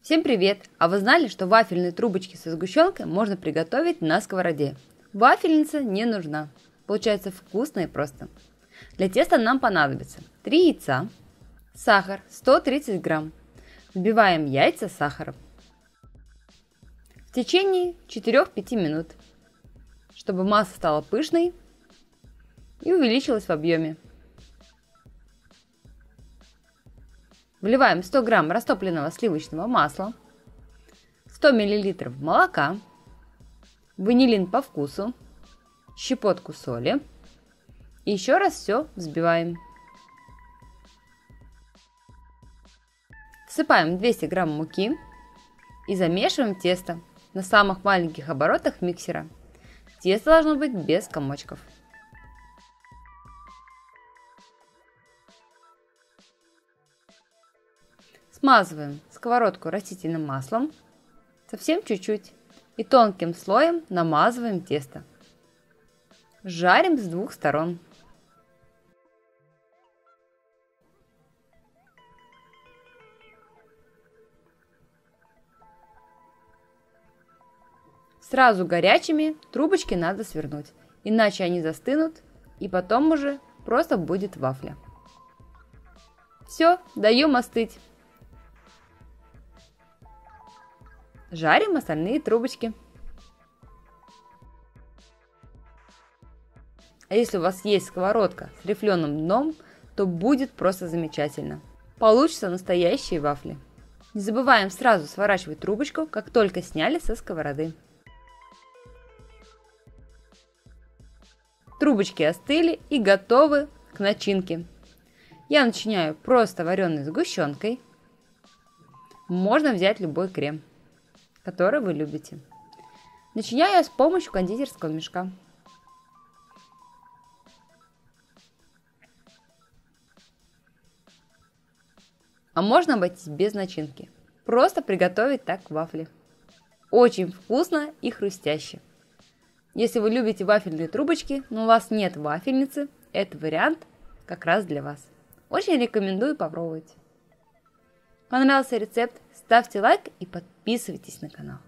Всем привет! А вы знали, что вафельные трубочки со сгущенкой можно приготовить на сковороде? Вафельница не нужна. Получается вкусно и просто. Для теста нам понадобится 3 яйца, сахар 130 грамм. Взбиваем яйца с сахаром в течение 4-5 минут, чтобы масса стала пышной и увеличилась в объеме. Вливаем 100 грамм растопленного сливочного масла, 100 мл молока, ванилин по вкусу, щепотку соли и еще раз все взбиваем. Всыпаем 200 грамм муки и замешиваем тесто на самых маленьких оборотах миксера. Тесто должно быть без комочков. Смазываем сковородку растительным маслом, совсем чуть-чуть, и тонким слоем намазываем тесто. Жарим с двух сторон. Сразу горячими трубочки надо свернуть, иначе они застынут, и потом уже просто будет вафля. Все, даем остыть. Жарим остальные трубочки. А если у вас есть сковородка с рифленым дном, то будет просто замечательно. Получатся настоящие вафли. Не забываем сразу сворачивать трубочку, как только сняли со сковороды. Трубочки остыли и готовы к начинке. Я начиняю просто вареной сгущенкой. Можно взять любой крем, который вы любите. Начиняю с помощью кондитерского мешка. А можно обойтись без начинки. Просто приготовить так вафли. Очень вкусно и хрустяще. Если вы любите вафельные трубочки, но у вас нет вафельницы, этот вариант как раз для вас. Очень рекомендую попробовать. Понравился рецепт? Ставьте лайк и подписывайтесь на канал.